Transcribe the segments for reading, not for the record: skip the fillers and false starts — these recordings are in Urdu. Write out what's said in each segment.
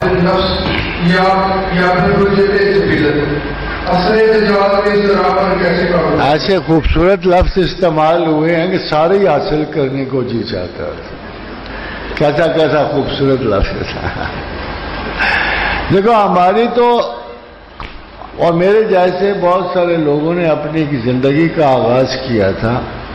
ایسے خوبصورت لفظ استعمال ہوئے ہیں کہ سارے ہی حاصل کرنے کو جی چاہتا ہے. کیسا کیسا خوبصورت لفظ تھا. دیکھو ہماری تو اور میرے جیسے بہت سارے لوگوں نے اپنی زندگی کا آغاز کیا تھا.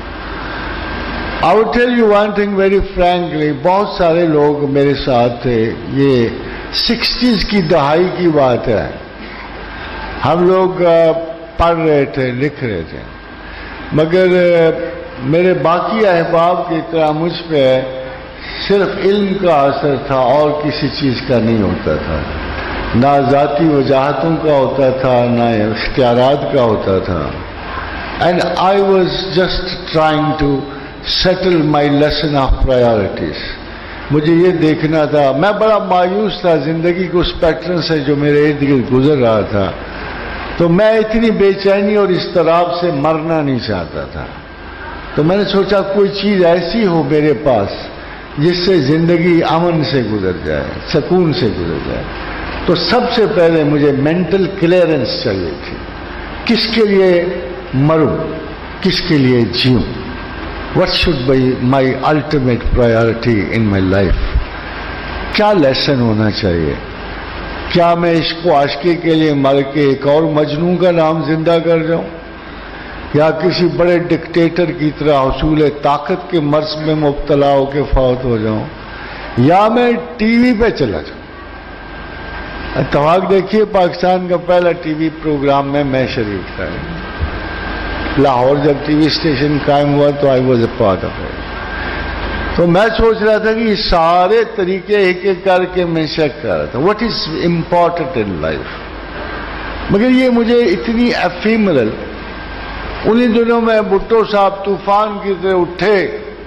I will tell you one thing very frankly, بہت سارے لوگ میرے ساتھ تھے. یہ 60s کی دہائی کی بات ہے. ہم لوگ پڑھ رہے تھے، لکھ رہے تھے، مگر میرے باقی احباب کی طرح مجھ پہ صرف علم کا اثر تھا اور کسی چیز کا نہیں ہوتا تھا. نہ ذاتی وجاہتوں کا ہوتا تھا، نہ اختیارات کا ہوتا تھا. And I was just trying to settle my lesson of priorities. مجھے یہ دیکھنا تھا. میں بڑا مایوس تھا زندگی کے اس پیٹرن سے جو میرے ارد گرد گزر رہا تھا. تو میں اتنی بے چینی اور اضطراب سے مرنا نہیں چاہتا تھا. تو میں نے سوچا کوئی چیز ایسی ہو میرے پاس جس سے زندگی امن سے گزر جائے، سکون سے گزر جائے. تو سب سے پہلے مجھے مینٹل کلیئرنس چاہیے تھی. کس کے لیے مروں، کس کے لیے جیوں. What should be my ultimate priority in my life? کیا لیسن ہونا چاہیے؟ کیا میں عشق و عاشقی کے لیے مر کے ایک اور مجنون کا نام زندہ کر جاؤں، یا کسی بڑے ڈکٹیٹر کی طرح حصول طاقت کے مرض میں مبتلا ہو کے فوت ہو جاؤں، یا میں ٹی وی پہ چلا جاؤں. اتفاق دیکھیے پاکستان کا پہلا ٹی وی پروگرام میں شریک تھا. لاہور جب ٹی وی اسٹیشن قائم ہوا تو I was a part of it. تو میں سوچ رہا تھا کہ یہ سارے طریقے ایک ایک کر کے میں چیک کر رہا تھا what is important in life. مگر یہ مجھے اتنی ایفیمرل. انہی دنوں میں بھٹو صاحب طوفان کی طرح اٹھے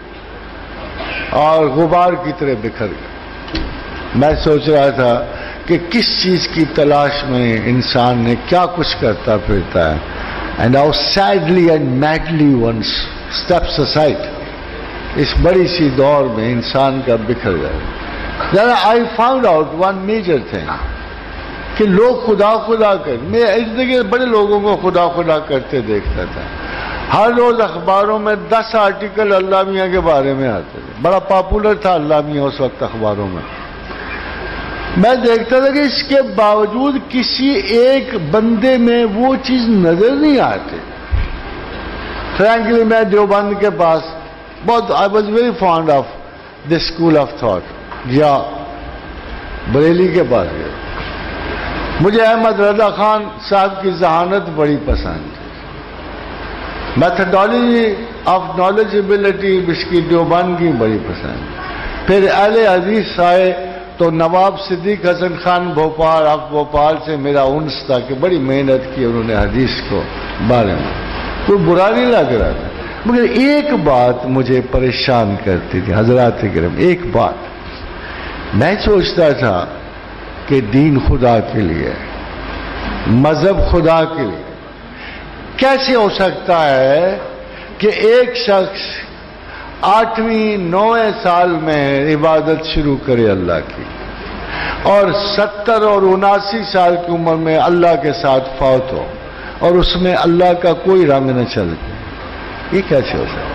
اور غبار کی طرح بکھر گئے. میں سوچ رہا تھا کہ کس چیز کی تلاش میں انسان نے کیا کچھ کرتا پھرتا ہے. And how sadly and madly one steps aside. اس بڑی سی دور میں انسان کا بکھر جائے. Then I found out one major thing کہ لوگ خدا خدا کر. میں ارد گرد بڑے لوگوں کو خدا خدا کرتے دیکھتا تھا. ہر روز اخباروں میں 10 آرٹیکل اللہ میاں کے بارے میں آتے تھے. بڑا پاپولر تھا اللہ میاں اس وقت اخباروں میں. میں دیکھتا تھا کہ اس کے باوجود کسی ایک بندے میں وہ چیز نظر نہیں آتی. فرینکلی میں دیوبند کے پاس بہت I was very fond of this school of thought. یا بریلی کے پاس گیا. مجھے احمد رضا خان صاحب کی ذہانت بڑی پسند تھی. میتھڈالوجی آف نالجبلٹی اس کی دیوبند کی بڑی پسند. پھر اہل حدیث آئے تو نواب صدیق حسن خان بھوپال آف بھوپال سے میرا انس تھا کہ بڑی محنت کی انہوں نے حدیث کو بارے میں. کوئی برا نہیں لگ رہا تھا. مگر ایک بات مجھے پریشان کرتی تھی حضرات کرام. ایک بات میں سوچتا تھا کہ دین خدا کے لیے، مذہب خدا کے لیے. کیسے ہو سکتا ہے کہ ایک شخص 8ویں 9ویں سال میں عبادت شروع کرے اللہ کی، اور 70 اور 79 سال کی عمر میں اللہ کے ساتھ فوت ہو اور اس میں اللہ کا کوئی رنگ نہ چل گئے. یہ کیسے ہو سکتا؟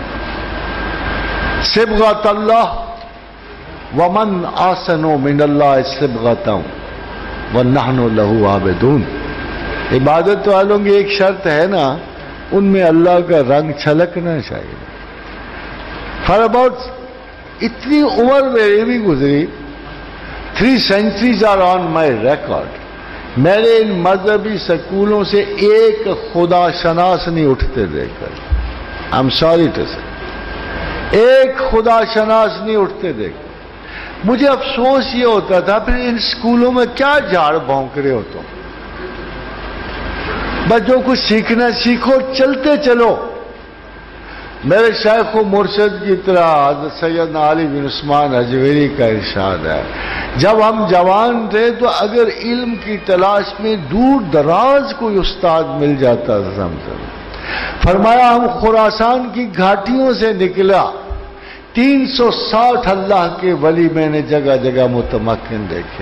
صبغۃ اللہ ومن احسن من اللہ صبغۃ ونحن له عابدون. عبادت والوں کی ایک شرط ہے نا، ان میں اللہ کا رنگ چھلکنا چاہیے. فار اباؤٹ اتنی عمر میری بھی گزری. 3 centuries are on my record. میرے ان مذہبی سکولوں سے ایک خدا شناس نہیں اٹھتے دیکھ کر. آئی ایم سوری ٹو سے، ایک خدا شناس نہیں اٹھتے دیکھ. مجھے افسوس یہ ہوتا تھا پھر ان سکولوں میں کیا جھاڑ بھونک رہے ہو تم. بس جو کچھ سیکھنا سیکھو، چلتے چلو. میرے شیخ و مرشد کی طرح حضرت سیدنا علی بن عثمان حجویری کا ارشاد ہے، جب ہم جوان تھے تو اگر علم کی تلاش میں دور دراز کوئی استاد مل جاتا تھا. فرمایا ہم خراسان کی گھاٹیوں سے نکلا، 360 اللہ کے ولی میں نے جگہ جگہ متمکن دیکھے.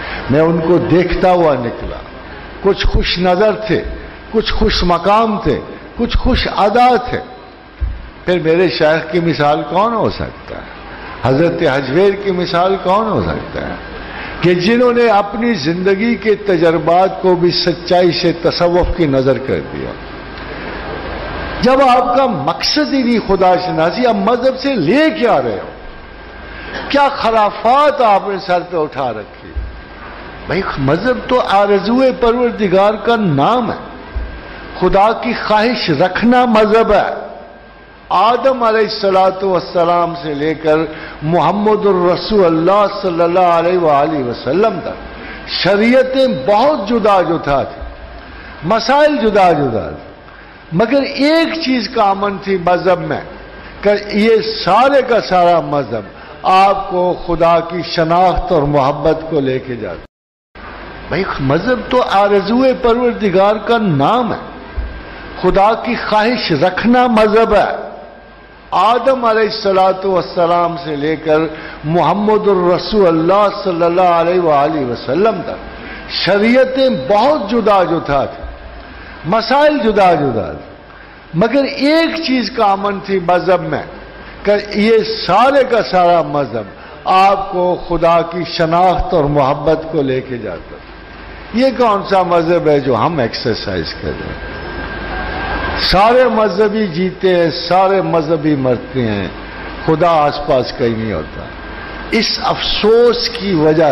میں ان کو دیکھتا ہوا نکلا. کچھ خوش نظر تھے, کچھ خوش مقام تھے, کچھ خوش ادا تھے. پھر میرے شیخ کی مثال کون ہو سکتا ہے؟ حضرت حجویر کی مثال کون ہو سکتا ہے کہ جنہوں نے اپنی زندگی کے تجربات کو بھی سچائی سے تصوف کی نظر کر دیا. جب آپ کا مقصد ہی نہیں خدا شناسی, آپ مذہب سے لے کیا رہے ہو؟ کیا خرافات آپ نے سر پہ اٹھا رکھی؟ بھائی مذہب تو آرزوئے پروردگار کا نام ہے. خدا کی خواہش رکھنا مذہب ہے. آدم علیہ السلام سے لے کر محمد الرسول اللہ صلی اللہ علیہ وآلہ وسلم تک شریعتیں بہت جدا جدا تھیں, مسائل جدا جدا تھے, مگر ایک چیز کامن تھی مذہب میں کہ یہ سارے کا سارا مذہب آپ کو خدا کی شناخت اور محبت کو لے کے جاتا. بھائی مذہب تو آرزوئے پروردگار کا نام ہے. خدا کی خواہش رکھنا مذہب ہے. آدم علیہ السلام سے لے کر محمد الرسول اللہ صلی اللہ علیہ وآلہ وسلم تک شریعتیں بہت جدا جدا تھیں, مسائل جدا جدا تھے, مگر ایک چیز کامن تھی مذہب میں کہ یہ سارے کا سارا مذہب آپ کو خدا کی شناخت اور محبت کو لے کے جاتا. یہ کون سا مذہب ہے جو ہم ایکسرسائز کر رہے ہیں؟ سارے مذہبی جیتے ہیں, سارے مذہبی مرتے ہیں, خدا آس پاس کہیں نہیں ہوتا. اس افسوس کی وجہ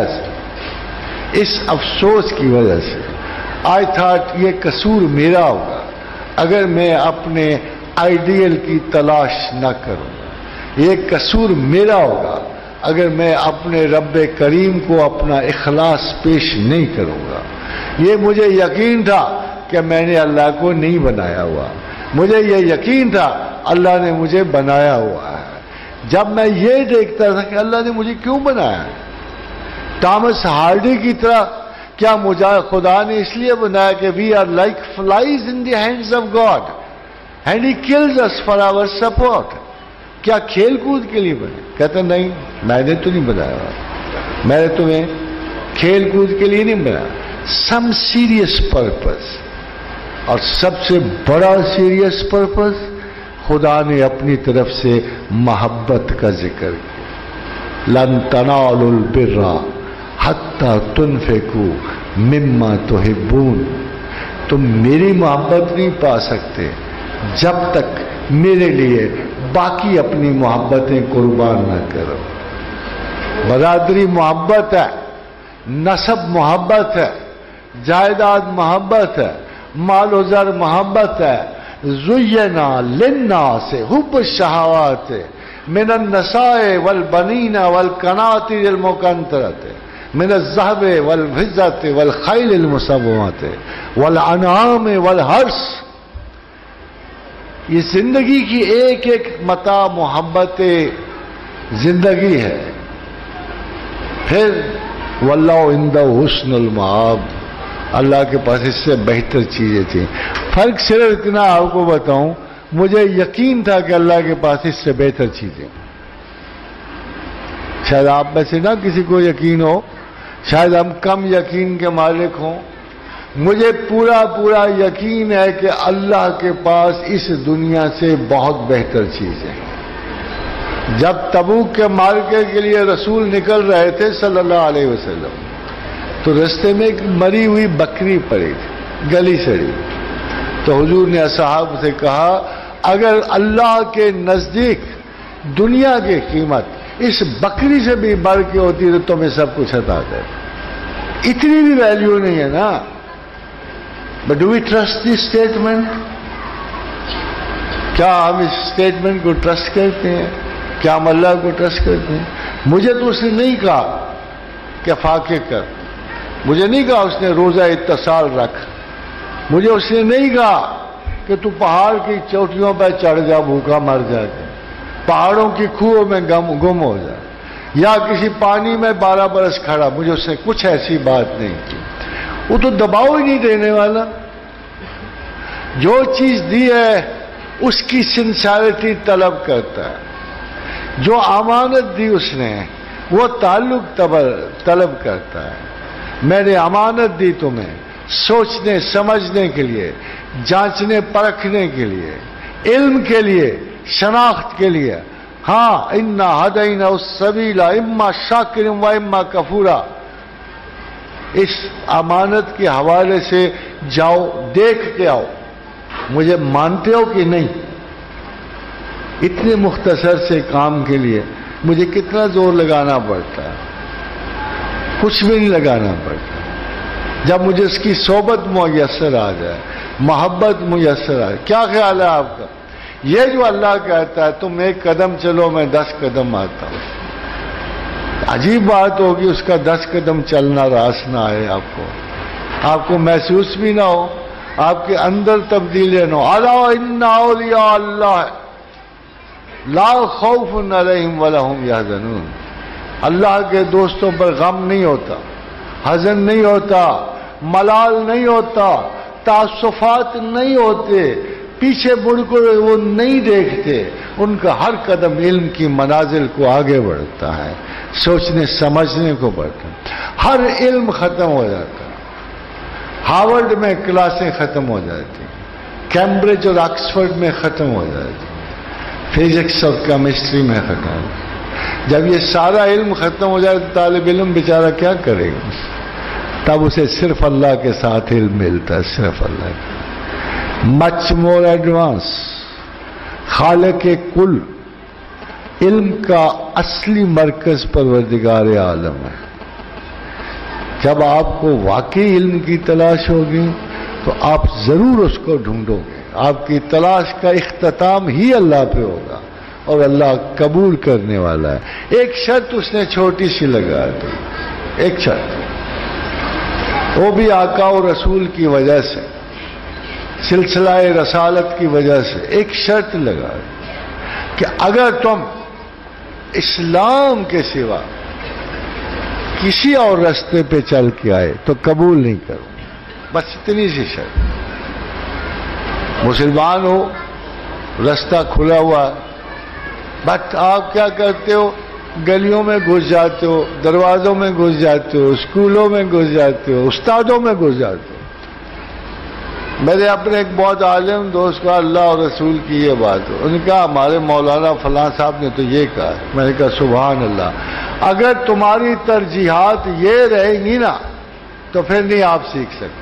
سے آئی تھاٹ یہ قصور میرا ہوگا اگر میں اپنے آئیڈیل کی تلاش نہ کروں. یہ قصور میرا ہوگا اگر میں اپنے رب کریم کو اپنا اخلاص پیش نہیں کروں گا. یہ مجھے یقین تھا کہ میں نے اللہ کو نہیں بنایا ہوا. مجھے یہ یقین تھا اللہ نے مجھے بنایا ہوا ہے. جب میں یہ دیکھتا تھا کہ اللہ نے مجھے کیوں بنایا ہے, تامس ہارڈی کی طرح, کیا مجھے خدا نے اس لیے بنایا کہ we are like flies in the hands of God and he kills us for our sport. کیا کھیل کود کے لیے بنے؟ کہتے نہیں, میں نے تو نہیں بنایا ہوا, میں نے تمہیں کھیل کود کے لیے نہیں بنایا. سم سیریس پرپز, اور سب سے بڑا سیریس پرپز خدا نے اپنی طرف سے محبت کا ذکر کیا. لن تنالوا البر حتی تنفقوا مما تحبون. تم میری محبت نہیں پا سکتے جب تک میرے لیے باقی اپنی محبتیں قربان نہ کرو. برادری محبت ہے, نسب محبت ہے, جائیداد محبت ہے, مال و زر محبت ہے. زینا للناس حب الشہوات من النساء والبنین والقناطر المقنطرۃ من الذهب والفضة والخیل المسومۃ والانعام والحرث. یہ زندگی کی ایک ایک متاع محبت زندگی ہے. پھر واللہ عندہ حسن المآب, اللہ کے پاس اس سے بہتر چیزیں تھیں. فرق صرف اتنا آپ کو بتاؤں, مجھے یقین تھا کہ اللہ کے پاس اس سے بہتر چیزیں. شاید آپ میں سے نہ کسی کو یقین ہو, شاید ہم کم یقین کے مالک ہوں. مجھے پورا یقین ہے کہ اللہ کے پاس اس دنیا سے بہت بہتر چیزیں. جب تبوک کے معرکے کے لیے رسول نکل رہے تھے صلی اللہ علیہ وسلم, تو رستے میں ایک مری ہوئی بکری پڑی تھی, گلی سڑی. تو حضور نے اصحاب سے کہا اگر اللہ کے نزدیک دنیا کی قیمت اس بکری سے بھی بڑھ کے ہوتی تو تمہیں سب کچھ عطا دے. اتنی بھی ویلیو نہیں ہے نا. But do we trust this statement? کیا ہم اس اسٹیٹمنٹ کو ٹرسٹ کرتے ہیں؟ کیا ہم اللہ کو ٹرسٹ کرتے ہیں؟ مجھے تو اس نے نہیں کہا کہ فاقے کر, مجھے نہیں کہا اس نے روزہ اتصال رکھ, مجھے اس نے نہیں کہا کہ تو پہاڑ کی چوٹیوں پہ چڑھ جا بھوکا مر جا کے, پہاڑوں کی کھوؤں میں گم ہو جا, یا کسی پانی میں 12 برس کھڑا. مجھے اس نے کچھ ایسی بات نہیں کی. وہ تو دباؤ ہی نہیں دینے والا. جو چیز دی ہے اس کی سنسیریٹی طلب کرتا ہے. جو امانت دی اس نے وہ تعلق طلب کرتا ہے. میں نے امانت دی تمہیں سوچنے سمجھنے کے لیے، جانچنے پرکھنے کے لیے، علم کے لیے، شناخت کے لیے۔ ہاں انا ہدینا السبیل اما شاکرا و اما کفورا، اس امانت کے حوالے سے جاؤ، دیکھ کے آؤ مجھے مانتے ہو کہ نہیں۔ اتنے مختصر سے کام کے لیے مجھے کتنا زور لگانا پڑتا ہے؟ کچھ بھی نہیں لگانا پڑتا۔ جب مجھے اس کی صحبت میسر آ جائے، محبت میسر آ جائے۔ کیا خیال ہے آپ کا؟ یہ جو اللہ کہتا ہے تم 1 قدم چلو میں 10 قدم آتا ہوں، عجیب بات ہوگی اس کا 10 قدم چلنا راس نہ آئے، آپ کو محسوس بھی نہ ہو، آپ کے اندر تبدیلیاں نہ ہو۔ الا ان اولیاء اللہ لا خوف علیہم ولا هم یحزنون، اللہ کے دوستوں پر غم نہیں ہوتا، حزن نہیں ہوتا، ملال نہیں ہوتا، تعصفات نہیں ہوتے، پیچھے مڑ کر وہ نہیں دیکھتے، ان کا ہر قدم علم کی منازل کو آگے بڑھتا ہے، سوچنے سمجھنے کو بڑھتا ہے۔ ہر علم ختم ہو جاتا ہے، ہارورڈ میں کلاسیں ختم ہو جاتی، کیمبرج اور آکسفورڈ میں ختم ہو جاتی، فزکس اور کیمسٹری میں ختم ہو جاتی۔ جب یہ سارا علم ختم ہو جائے تو طالب علم بیچارہ کیا کرے گا؟ تب اسے صرف اللہ کے ساتھ علم ملتا ہے، صرف اللہ کا۔ مچ مور ایڈوانس، خالق کل، علم کا اصلی مرکز پروردگار عالم ہے۔ جب آپ کو واقعی علم کی تلاش ہوگی تو آپ ضرور اس کو ڈھونڈو گے، آپ کی تلاش کا اختتام ہی اللہ پہ ہوگا اور اللہ قبول کرنے والا ہے۔ ایک شرط اس نے چھوٹی سی لگا دی، ایک شرط، وہ بھی آقا و رسول کی وجہ سے، سلسلہ رسالت کی وجہ سے ایک شرط لگا کہ اگر تم اسلام کے سوا کسی اور راستے پہ چل کے آئے تو قبول نہیں کرو، بس اتنی سی شرط۔ مسلمان ہو، راستہ کھلا ہوا، بٹ آپ کیا کرتے ہو؟ گلیوں میں گھس جاتے ہو، دروازوں میں گھس جاتے ہو، اسکولوں میں گھس جاتے ہو، استادوں میں گھس جاتے ہو۔ میرے اپنے ایک بہت عالم دوست کا اللہ اور رسول کی یہ بات ہے، انہوں نے کہا ہمارے مولانا فلاں صاحب نے تو یہ کہا۔ میں نے کہا سبحان اللہ، اگر تمہاری ترجیحات یہ رہیں گی نا تو پھر نہیں آپ سیکھ سکتے۔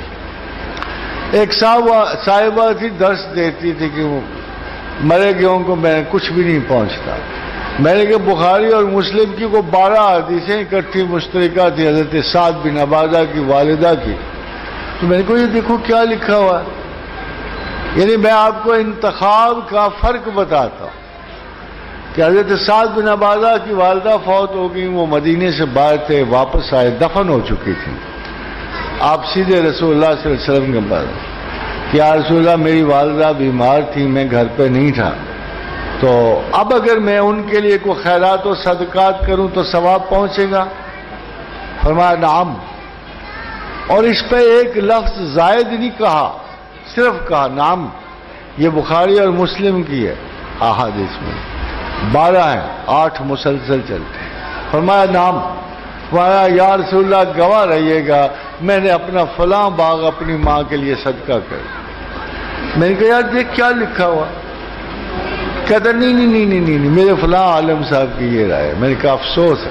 ایک صاحبہ تھی، درس دیتی تھی کہ وہ مرے گئوں کو میں کچھ بھی نہیں پہنچتا۔ میں نے کہا بخاری اور مسلم کی کو 12 حدیثیں اکٹھی مشترکہ تھی حضرت سعد بن عبادہ کی والدہ کی، تو میں نے کہا یہ دیکھو کیا لکھا ہوا ہے۔ یعنی میں آپ کو انتخاب کا فرق بتاتا ہوں کہ حضرت سعد بن عبادہ کی والدہ فوت ہو گئی، وہ مدینے سے باہر تھے، واپس آئے، دفن ہو چکی تھی۔ آپ سیدھے رسول اللہ صلی اللہ علیہ وسلم کے پاس کہ یا رسول اللہ میری والدہ بیمار تھی، میں گھر پہ نہیں تھا، تو اب اگر میں ان کے لیے کوئی خیرات و صدقات کروں تو ثواب پہنچے گا؟ فرمایا نعم، اور اس پہ ایک لفظ زائد نہیں کہا، صرف کہا نعم۔ یہ بخاری اور مسلم کی ہے احادیث میں 12 ہیں، 8 مسلسل چلتے ہیں۔ فرمایا نعم، فرمایا یا رسول اللہ گواہ رہیے گا میں نے اپنا فلاں باغ اپنی ماں کے لیے صدقہ کر۔ میں نے کہا یار دیکھ کیا لکھا ہوا، کہتا نہیں میرے فلاں عالم صاحب کی یہ رائے ہے۔ میں نے کہا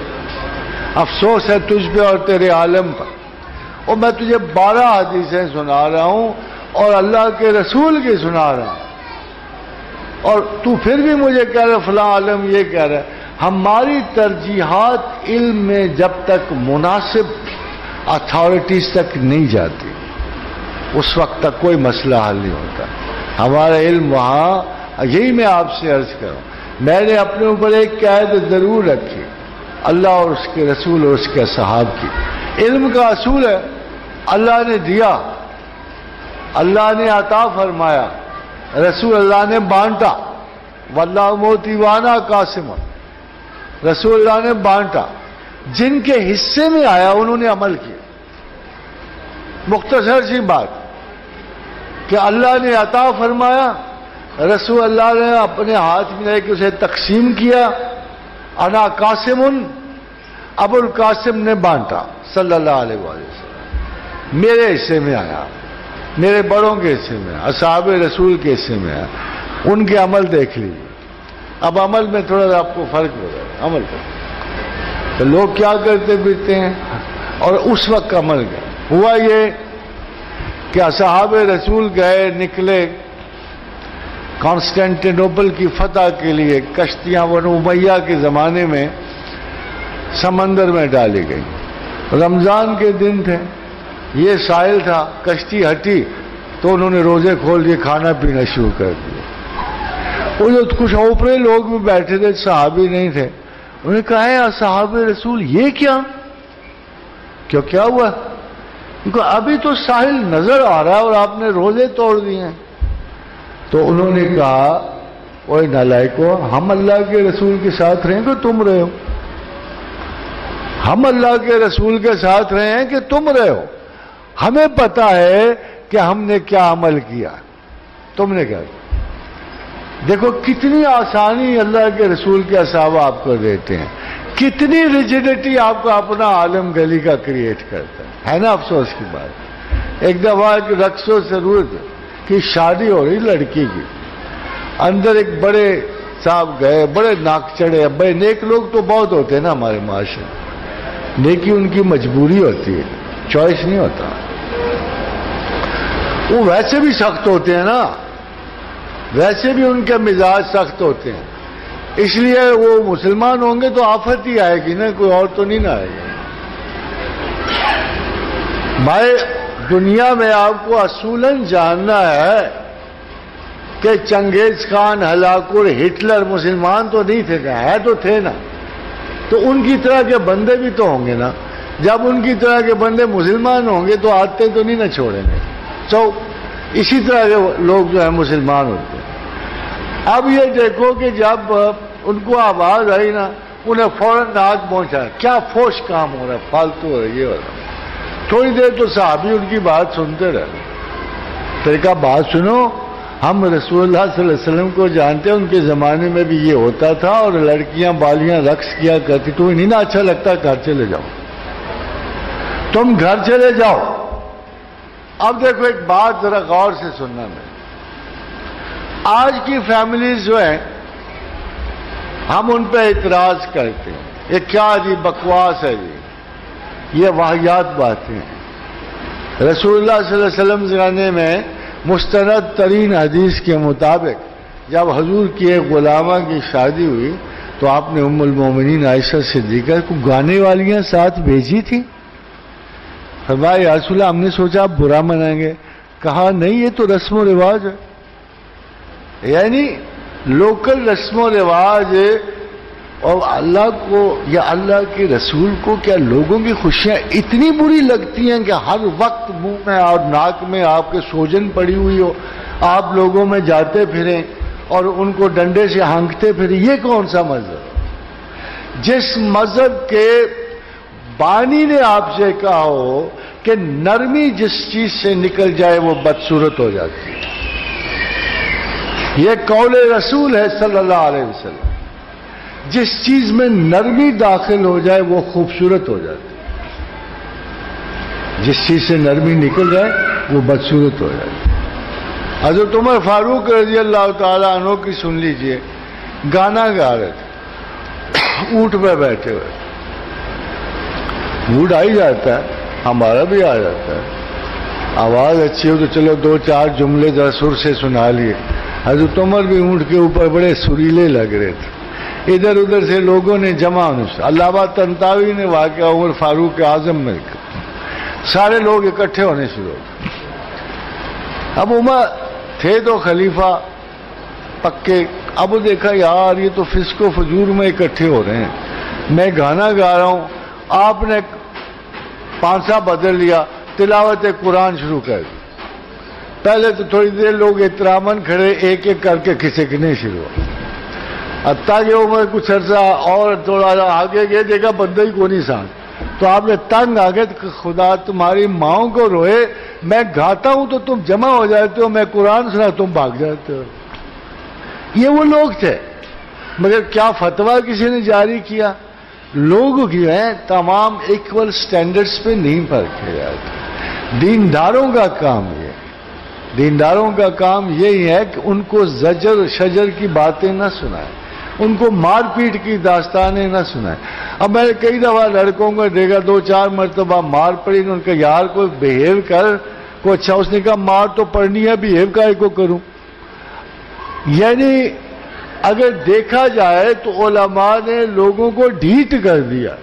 افسوس ہے تجھ پہ اور تیرے عالم پر، اور میں تجھے 12 حدیثیں سنا رہا ہوں اور اللہ کے رسول کی سنا رہا ہوں، اور تو پھر بھی مجھے کہہ رہا فلاں عالم یہ کہہ رہا ہے۔ ہماری ترجیحات علم میں جب تک مناسب اتھارٹیز تک نہیں جاتی اس وقت تک کوئی مسئلہ حل نہیں ہوتا۔ ہمارا علم وہاں، یہی میں آپ سے عرض کروں، میں نے اپنے اوپر ایک قید ضرور رکھی، اللہ اور اس کے رسول اور اس کے صحاب کی۔ علم کا اصول ہے اللہ نے دیا، اللہ نے عطا فرمایا، رسول اللہ نے بانٹا، واللہ موتی وانا قاسم، رسول اللہ نے بانٹا، جن کے حصے میں آیا انہوں نے عمل کیا۔ مختصر سی بات کہ اللہ نے عطا فرمایا، رسول اللہ نے اپنے ہاتھ میں لے کے اسے تقسیم کیا، انا قاسم، ابو القاسم نے بانٹا، صلی اللہ علیہ وسلم میرے حصے میں آیا، میرے بڑوں کے حصے میں، اصحاب رسول کے حصے میں آیا، ان کے عمل دیکھ لیجیے۔ اب عمل میں تھوڑا سا آپ کو فرق ہو رہا ہے، عمل پر تو لوگ کیا کرتے پھرتے ہیں، اور اس وقت عمل کا ہوا یہ کہ اصحاب رسول گئے نکلے کانسٹینٹینوپل کی فتح کے لیے، کشتیاں بنو امیہ کے زمانے میں سمندر میں ڈالی گئی، رمضان کے دن تھے، یہ ساحل تھا، کشتی ہٹی تو انہوں نے روزے کھول دیے، کھانا پینا شروع کر دیا۔ وہ جو کچھ اوپرے لوگ بھی بیٹھے تھے، صحابی نہیں تھے، انہوں نے کہا ہے اصحاب رسول یہ کیا ہوا؟ کیونکہ ابھی تو ساحل نظر آ رہا ہے اور آپ نے روزے توڑ دیے ہیں۔ تو انہوں نے کہا اوے نالائکو، ہم اللہ کے رسول کے ساتھ رہیں کہ تم رہے ہو؟ ہم اللہ کے رسول کے ساتھ رہے ہیں کہ تم رہے ہو؟ ہمیں پتا ہے کہ ہم نے کیا عمل کیا، تم نے کیا کیا۔ دیکھو کتنی آسانی اللہ کے رسول کے اصحاب آپ کو دیتے ہیں، کتنی ریجیڈیٹی آپ کو اپنا عالم گلی کا کریٹ کرتا ہے نا؟ افسوس کی بات، ایک دفعہ ایک رقص و سرود کی شادی ہو رہی لڑکی کی، اندر ایک بڑے صاحب گئے، بڑے ناک چڑھے، بڑے نیک لوگ تو بہت ہوتے ہیں نا ہمارے معاشرے، نیکی ان کی مجبوری ہوتی ہے، چوائس نہیں ہوتا۔ وہ ویسے بھی سخت ہوتے ہیں نا، ویسے بھی ان کے مزاج سخت ہوتے ہیں، اس لیے وہ مسلمان ہوں گے تو آفت ہی آئے گی نا، کوئی اور تو نہیں نہ آئے گی۔ بھائی دنیا میں آپ کو اصولاً جاننا ہے کہ چنگیز خان، ہلاکر، ہٹلر مسلمان تو نہیں تھے، ہے تو تھے نا، تو ان کی طرح کے بندے بھی تو ہوں گے نا۔ جب ان کی طرح کے بندے مسلمان ہوں گے تو عادتیں تو نہیں نہ چھوڑیں گے، تو اسی طرح کے لوگ جو ہیں مسلمان ہوتے ہیں۔ اب یہ دیکھو کہ جب ان کو آواز آئی نا، انہیں فوراً ناک پہنچا، کیا فوش کام ہو رہا ہے، فالتو ہو رہا ہے، یہ ہو رہا ہے۔ تھوڑی دیر تو صحابی ان کی بات سنتے رہے، طریقہ بات سنو، ہم رسول اللہ صلی اللہ علیہ وسلم کو جانتے ہیں، ان کے زمانے میں بھی یہ ہوتا تھا اور لڑکیاں بالیاں رقص کیا کرتی، تمہیں نہیں نا اچھا لگتا، گھر چلے جاؤ، تم گھر چلے جاؤ۔ اب دیکھو ایک بات ذرا غور سے سننا، میں آج کی فیملیز جو ہیں ہم ان پہ اعتراض کرتے ہیں، یہ کیا جی بکواس ہے جی، یہ واہیات باتیں ہیں۔ رسول اللہ صلی اللہ علیہ وسلم زمانے میں مستند ترین حدیث کے مطابق جب حضور کی ایک غلامہ کی شادی ہوئی تو آپ نے ام المومنین عائشہ صدیقہ کو گانے والیاں ساتھ بھیجی تھی۔ فرمایا یا رسول اللہ، ہم نے سوچا آپ برا منائیں گے، کہا نہیں یہ تو رسم و رواج ہے، یعنی لوکل رسم و رواج، اور اللہ کو یا اللہ کے رسول کو کیا لوگوں کی خوشیاں اتنی بری لگتی ہیں کہ ہر وقت منہ میں اور ناک میں آپ کے سوجن پڑی ہوئی ہو، آپ لوگوں میں جاتے پھریں اور ان کو ڈنڈے سے ہانکتے پھریں؟ یہ کون سا مذہب؟ جس مذہب کے بانی نے آپ سے کہا ہو کہ نرمی جس چیز سے نکل جائے وہ بدصورت ہو جاتی ہے، یہ قول رسول ہے صلی اللہ علیہ وسلم، جس چیز میں نرمی داخل ہو جائے وہ خوبصورت ہو جاتی ہے، جس چیز سے نرمی نکل جائے وہ بدصورت ہو جاتی ہے۔ حضرت عمر فاروق رضی اللہ تعالیٰ عنہ کی سن لیجئے، گانا گا رہے تھے، اونٹ پہ بیٹھے ہوئے، موڈ آ ہی جاتا ہے، ہمارا بھی آ جاتا ہے، آواز اچھی ہو تو چلو دو چار جملے ذرا سر سے سنا لیے۔ حضرت عمر بھی اونٹ کے اوپر بڑے سریلے لگ رہے تھے، ادھر ادھر سے لوگوں نے جمع ہونے سے، علامہ طنطاوی نے واقعہ عمر فاروق اعظم میں سارے لوگ اکٹھے ہونے شروع ہو گئے۔ اب عمر تھے تو خلیفہ پکے، اب دیکھا یار یہ تو فسق و فجور میں اکٹھے ہو رہے ہیں، میں گانا گا رہا ہوں، آپ نے پانسا بدل لیا، تلاوت قرآن شروع کر دی۔ پہلے تو تھوڑی دیر لوگ احتراماً کھڑے، ایک ایک کر کے کھسکنے شروع ہو، حتیٰ کہ عمر کچھ عرصہ اور تھوڑا آگے گئے، دیکھا بندہ ہی کو نہیں ساتھ، تو آپ نے تنگ آگے خدا تمہاری ماؤں کو روئے، میں گاتا ہوں تو تم جمع ہو جاتے ہو، میں قرآن سنا تم بھاگ جاتے ہو۔ یہ وہ لوگ تھے، مگر کیا فتویٰ کسی نے جاری کیا؟ لوگ جو ہیں تمام ایکول سٹینڈرڈز پہ نہیں پرکھے جاتے. دینداروں کا کام دینداروں کا کام یہی ہے کہ ان کو زجر شجر کی باتیں نہ سنائیں, ان کو مار پیٹ کی داستانیں نہ سنائیں. اب میں نے کئی دفعہ لڑکوں کو دیکھا 2-4 مرتبہ مار پڑی, ان کا یار کوئی بہیو کر کو اچھا. اس نے کہا مار تو پڑنی ہے, بہیو کائے کو کروں. یعنی اگر دیکھا جائے تو علماء نے لوگوں کو ڈھیٹ کر دیا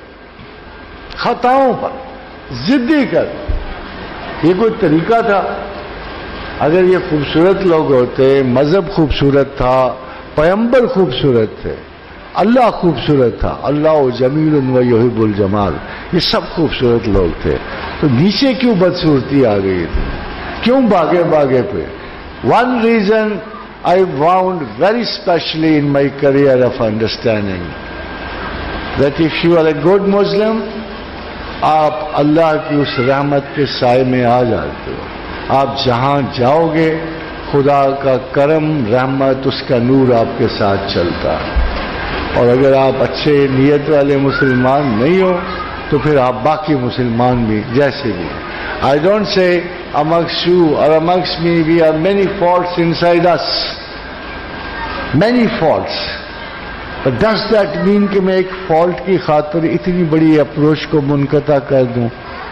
خطاؤں پر, ضدی کر. یہ کوئی طریقہ تھا؟ اگر یہ خوبصورت لوگ ہوتے, مذہب خوبصورت تھا, پیغمبر خوبصورت تھے, اللہ خوبصورت تھا, اللہ جمیل و یحب الجمال, یہ سب خوبصورت لوگ تھے, تو نیچے کیوں بدصورتی آ گئی تھی؟ کیوں باغے پہ؟ One reason I found very specially in my career of understanding that if you are a good Muslim, آپ اللہ کی اس رحمت کے سائے میں آ جاتے ہو. آپ جہاں جاؤ گے خدا کا کرم رحمت اس کا نور آپ کے ساتھ چلتا ہے. اور اگر آپ اچھے نیت والے مسلمان نہیں ہو تو پھر آپ باقی مسلمان بھی جیسے بھی. I don't say amongst you or amongst me we have many faults inside us, many faults, but does that mean کہ میں ایک فالٹ کی خاطر اتنی بڑی اپروچ کو منقطع کر دوں؟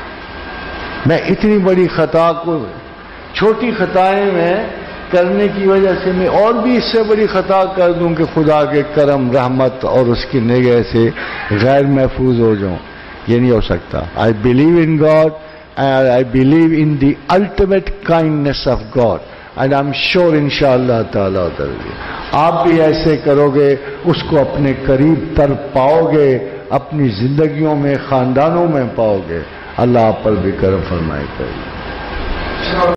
میں اتنی بڑی خطا کو, چھوٹی خطائیں میں کرنے کی وجہ سے میں اور بھی اس سے بڑی خطا کر دوں کہ خدا کے کرم رحمت اور اس کی نگہ سے غیر محفوظ ہو جاؤں؟ یہ نہیں ہو سکتا. I believe in God and I believe in the ultimate kindness of God and I'm sure inshallah ta'ala آپ بھی ایسے کرو گے, اس کو اپنے قریب تر پاؤ گے, اپنی زندگیوں میں خاندانوں میں پاؤ گے. اللہ آپ پر بھی کرم فرمائے.